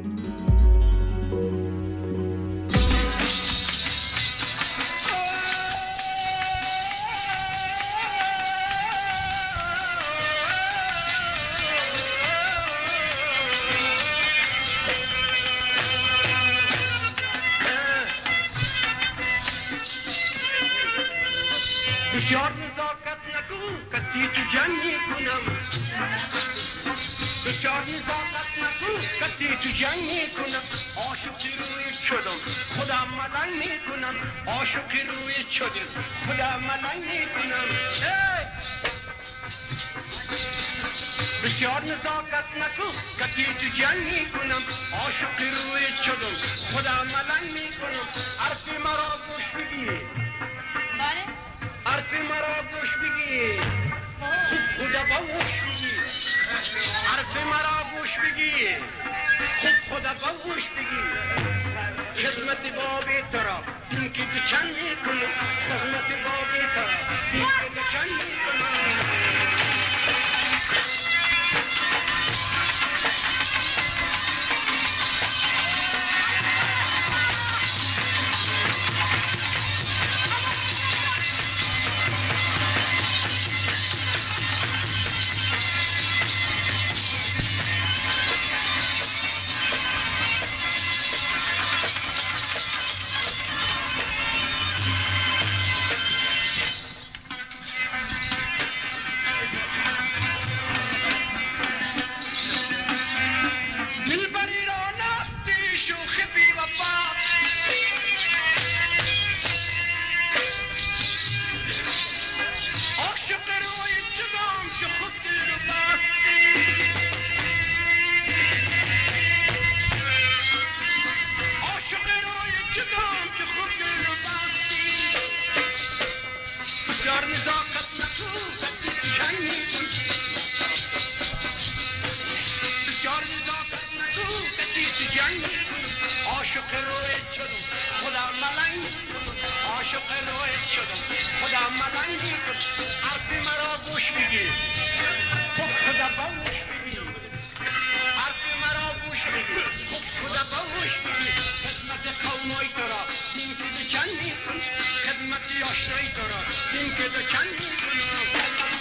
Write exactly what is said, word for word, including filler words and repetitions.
بسیار نزاکت نکو کتی تو جنگ میکنم بسیار نزاکت نکو کتی تو جنگ میکنم عاشقی روی شدم خودم ملنگ میکنم عاشقی روی شدم خودم ملنگ میکنم بسیار نزاکت نکو کتی تو جنگ میکنم عاشقی روی شدم خودم ملنگ میکنم حرفی مرا گوش بگیر حرف مرا گوش بگی خوب خدا باوش بگی حرف مرا گوش بگی خوب خدا باوش بگی خدمت بابی ترا این که تو چند میکنم خدمت بابی ترا این که تو چند میکنم حرفی مرا گوش بگی خوب خدا باوش بگی حرفی مرا گوش بگی خوب خدا باوش بگی خدمت قومای تو را این که دو چند میکنم خدمت آشنای تو را این که دو چند میکنم